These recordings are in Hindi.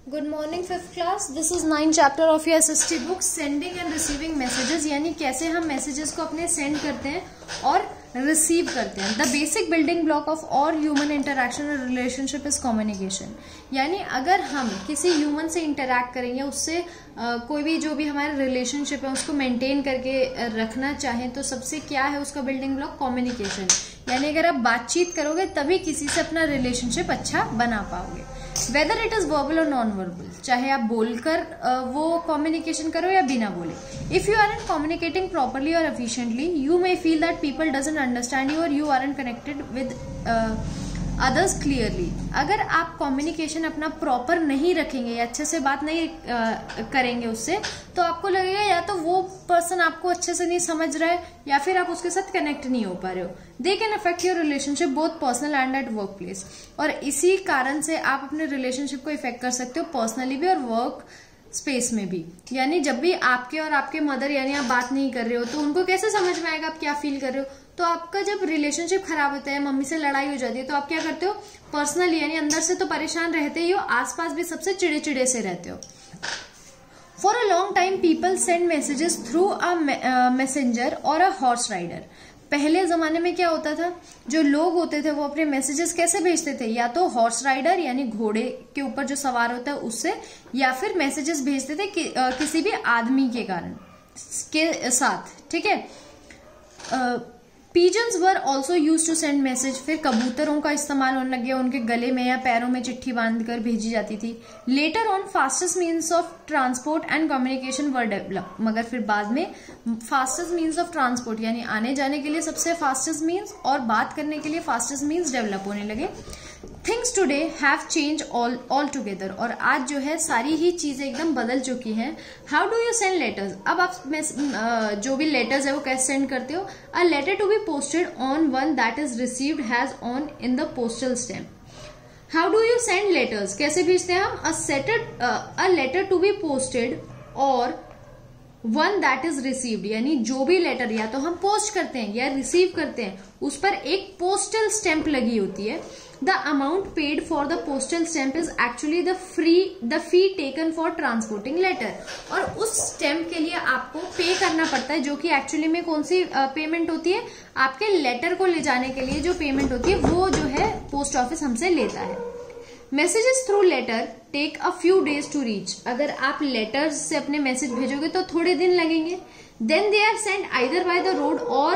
Good morning fifth class. This is 9th chapter of your SST book, sending and receiving messages, यानी कैसे हम मैसेजेस को अपने सेंड करते हैं और रिसीव करते हैं। The basic building block of all human interaction और रिलेशनशिप इज कम्युनिकेशन। यानी अगर हम किसी ह्यूमन से इंटरैक्ट करेंगे, उससे कोई भी जो भी हमारा रिलेशनशिप है उसको मेंटेन करके रखना चाहें, तो सबसे क्या है उसका बिल्डिंग ब्लॉक? कम्युनिकेशन। यानी अगर आप बातचीत करोगे तभी किसी से अपना रिलेशनशिप अच्छा बना पाओगे, वेदर इट इज वर्बल और नॉन वर्बल, चाहे आप बोलकर वो कम्युनिकेशन करो या बिना बोले। If you are in communicating properly और efficiently, you may feel that people doesn't understand you और you are in connected with others clearly. अगर आप कम्युनिकेशन अपना प्रॉपर नहीं रखेंगे या अच्छे से बात नहीं करेंगे उससे, तो आपको लगेगा या तो वो पर्सन आपको अच्छे से नहीं समझ रहा है या फिर आप उसके साथ कनेक्ट नहीं हो पा रहे हो। They can affect your relationship both personal and at work place. और इसी कारण से आप अपने रिलेशनशिप को इफेक्ट कर सकते हो पर्सनली भी और वर्क स्पेस में भी। यानी जब भी आपके और आपके मदर यानी आप बात नहीं कर रहे हो तो उनको कैसे समझ में आएगा आप क्या फील कर रहे हो। तो आपका जब रिलेशनशिप खराब होता है, मम्मी से लड़ाई हो जाती है, तो आप क्या करते हो? पर्सनली यानी अंदर से तो परेशान रहते ही हो, आसपास भी सबसे चिड़े चिड़े से रहते हो। For a long time people send messages through a messenger और अ हॉर्स राइडर। पहले जमाने में क्या होता था, जो लोग होते थे वो अपने मैसेजेस कैसे भेजते थे? या तो हॉर्स राइडर यानी घोड़े के ऊपर जो सवार होता है उससे, या फिर मैसेजेस भेजते थे किसी भी आदमी के साथ। ठीक है। Pigeons were also used to send message। फिर कबूतरों का इस्तेमाल होने लग गया, उनके गले में या पैरों में चिट्ठी बांधकर भेजी जाती थी। Later on fastest means of transport and communication were developed। मगर फिर बाद में fastest means of transport यानी आने जाने के लिए सबसे fastest means और बात करने के लिए fastest means डेवलप होने लगे। Things today have changed all together। और आज जो है सारी ही चीजें एकदम बदल चुकी हैं। How do you send letters? अब आप जो भी लेटर्स है वो कैसे सेंड करते हो? A letter to be posted on one that is received has on in the postal stamp। How do you send letters? कैसे भेजते हैं हम? A letter to be posted और वन दैट इज रिसीव्ड, यानी जो भी लेटर या तो हम पोस्ट करते हैं या रिसीव करते हैं उस पर एक पोस्टल स्टैंप लगी होती है। The amount paid for the postal stamp is actually the fee taken for transporting letter. और उस स्टैंप के लिए आपको पे करना पड़ता है, जो कि एक्चुअली में कौन सी पेमेंट होती है? आपके लेटर को ले जाने के लिए जो पेमेंट होती है वो जो है पोस्ट ऑफिस हमसे लेता है। Messages through letter take a few days to reach. अगर आप लेटर्स से अपने मैसेज भेजोगे तो थोड़े दिन लगेंगे। Then they are send either by the road और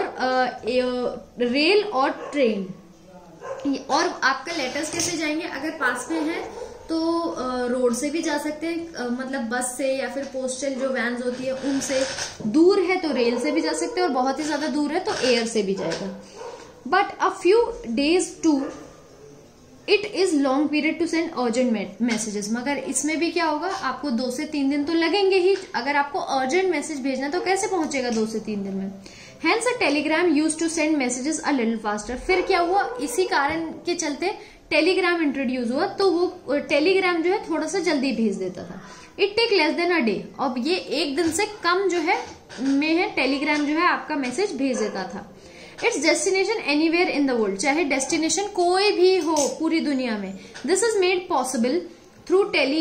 रेल और ट्रेन। और आपका लेटर्स कैसे जाएंगे? अगर पास में है तो रोड से भी जा सकते हैं, मतलब बस से या फिर पोस्टल जो वैन्स होती है उनसे। दूर है तो रेल से भी जा सकते हैं और बहुत ही ज्यादा दूर है तो एयर से भी जाएगा। But a few days to it is long period to send urgent messages. मगर इसमें भी क्या होगा, आपको 2 से 3 दिन तो लगेंगे ही। अगर आपको अर्जेंट मैसेज भेजना तो कैसे पहुंचेगा 2 से 3 दिन में? Hence a telegram use to send messages a little faster. फिर क्या हुआ, इसी कारण के चलते टेलीग्राम इंट्रोड्यूस हुआ, तो वो टेलीग्राम जो है थोड़ा सा जल्दी भेज देता था। It take less than a day. अब ये एक दिन से कम जो है टेलीग्राम जो है आपका मैसेज भेज देता था। Its destination anywhere in the world, चाहे डेस्टिनेशन कोई भी हो पूरी दुनिया में। This is made possible through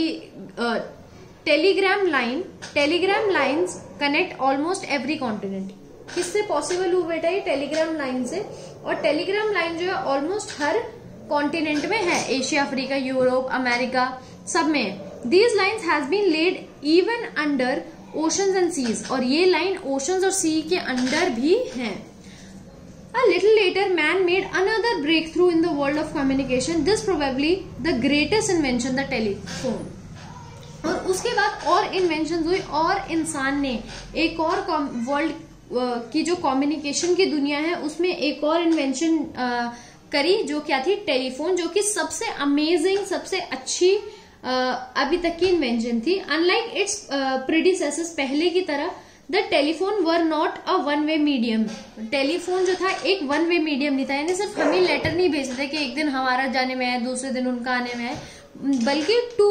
telegram line. Telegram lines connect almost every continent. किससे पॉसिबल हुआ बेटा? ये टेलीग्राम लाइन से। और टेलीग्राम लाइन जो है ऑलमोस्ट हर कॉन्टिनेंट में है, एशिया, अफ्रीका, यूरोप, अमेरिका, सब में। These lines has been led even under oceans and seas. और ये लाइन ओशंस और सी के अंडर भी हैं। A little later, man made another breakthrough in the world of communication. This probably the greatest invention, the telephone. और उसके बाद और इन्वेंशन हुई और इंसान ने एक और वर्ल्ड की जो कम्युनिकेशन की दुनिया है उसमें एक और इन्वेंशन करी, जो क्या थी? टेलीफोन, जो कि सबसे अमेजिंग, सबसे अच्छी अभी तक की इन्वेंशन थी। अनलाइक इट्स प्रीडिसेसर्स, पहले की तरह the telephone were not a one way medium. वे जो था एक वन वे मीडियम नहीं था, यानी सिर्फ हमें लेटर नहीं भेजते थे कि एक दिन हमारा जाने में है, दूसरे दिन उनका आने में है, बल्कि two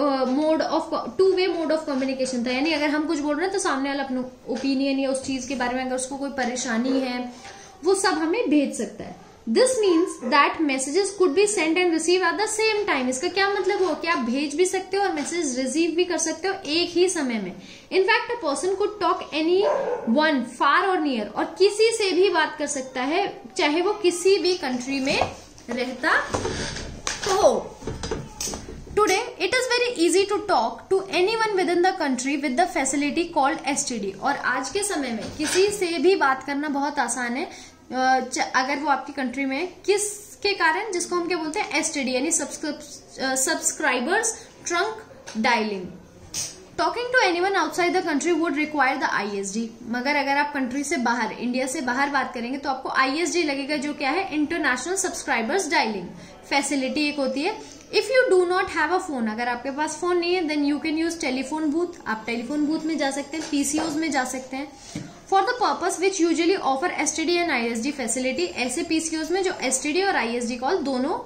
way mode of communication था। यानी अगर हम कुछ बोल रहे हैं तो सामने वाला अपना ओपिनियन या उस चीज के बारे में अगर उसको कोई परेशानी है वो सब हमें भेज सकता है। This means that messages could be send and receive at the same time. इसका क्या मतलब हो कि आप भेज भी सकते हो और मैसेज रिसीव भी कर सकते हो एक ही समय में। In fact a person could talk anyone far और नियर, और किसी से भी बात कर सकता है चाहे वो किसी भी कंट्री में रहता हो। Today, it is very easy to talk to anyone within the country with the facility called STD। और आज के समय में किसी से भी बात करना बहुत आसान है अगर वो आपकी कंट्री में है। किसके कारण? जिसको हम क्या बोलते हैं, STD, यानी subscribers trunk dialing. Talking to anyone outside the country would require the ISD। मगर अगर आप कंट्री से बाहर, इंडिया से बाहर बात करेंगे तो आपको ISD लगेगा, जो क्या है, इंटरनेशनल सब्सक्राइबर्स डायलिंग फैसिलिटी एक होती है। If you do not have a phone, अगर आपके पास फोन नहीं है, then you can use telephone booth. आप टेलीफोन बूथ में जा सकते हैं, PCOs में जा सकते हैं। For the purpose which usually offer STD and ISD facility, ऐसे PCOs में जो STD और ISD कॉल दोनों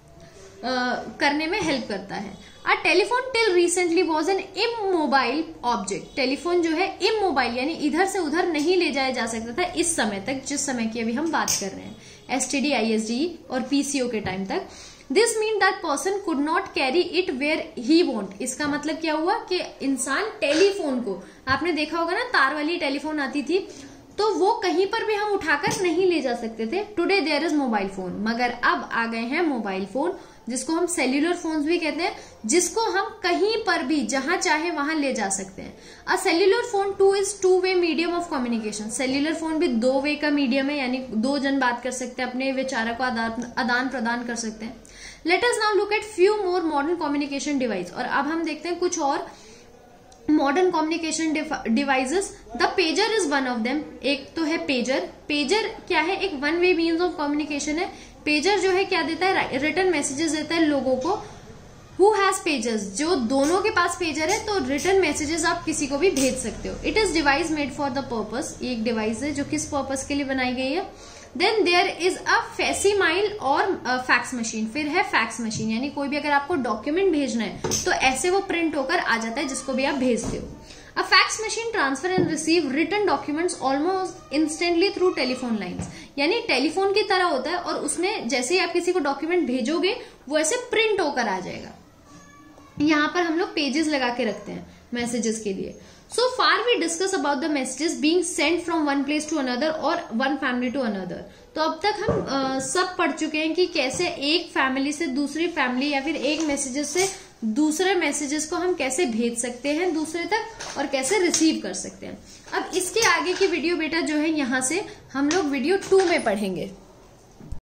करने में हेल्प करता है। A telephone till recently was an immobile object. Telephone जो है इमोबाइल, यानी इधर से उधर नहीं ले जाया जा सकता था इस समय तक, जिस समय की अभी हम बात कर रहे हैं, STD, ISD और PCO के टाइम तक। This mean that person could not carry it where he want. इसका मतलब क्या हुआ कि इंसान टेलीफोन को, आपने देखा होगा ना, तार वाली टेलीफोन आती थी, तो वो कहीं पर भी हम उठाकर नहीं ले जा सकते थे। Today there is mobile phone, मगर अब आ गए हैं मोबाइल फोन, जिसको हम सेल्यूलर फोन्स भी कहते हैं, जिसको हम कहीं पर भी जहां चाहे वहां ले जा सकते हैं। A cellular phone too is two way medium of communication. Cellular phone भी 2 वे का मीडियम है, यानी 2 जन बात कर सकते हैं, अपने विचारों को आदान प्रदान कर सकते हैं। Let us now look at few more modern communication device. और अब हम देखते हैं कुछ और modern communication devices. The pager is one of them. एक तो है पेजर। पेजर क्या है? एक 1 वे मीन्स ऑफ कम्युनिकेशन है। पेजर जो है क्या देता है? रिटर्न मैसेजेस देता है लोगों को। Who has pagers? जो दोनों के पास पेजर है तो रिटर्न मैसेजेस आप किसी को भी भेज सकते हो। It is device made for the purpose. एक डिवाइस है जो किस पर्पस के लिए बनाई गई है। Then there is a facsimile और फैक्स मशीन। फिर है फैक्स मशीन, यानी कोई भी अगर आपको डॉक्यूमेंट भेजना है तो ऐसे वो प्रिंट होकर आ जाता है जिसको भी आप भेजते हो। A fax machine transfer and receive written documents almost instantly through telephone lines। यानी टेलीफोन की तरह होता है और उसमें जैसे ही आप किसी को डॉक्यूमेंट भेजोगे वो ऐसे प्रिंट होकर आ जाएगा। यहाँ पर हम लोग पेजेस लगा के रखते हैं मैसेजेस के लिए। So far we discuss about the messages being sent from one place to another और one family to another। तो अब तक हम सब पढ़ चुके हैं कि कैसे एक फैमिली से दूसरी फैमिली या फिर एक मैसेजेस से दूसरे मैसेजेस को हम कैसे भेज सकते हैं दूसरे तक और कैसे रिसीव कर सकते हैं। अब इसके आगे की वीडियो बेटा जो है यहाँ से हम लोग वीडियो 2 में पढ़ेंगे।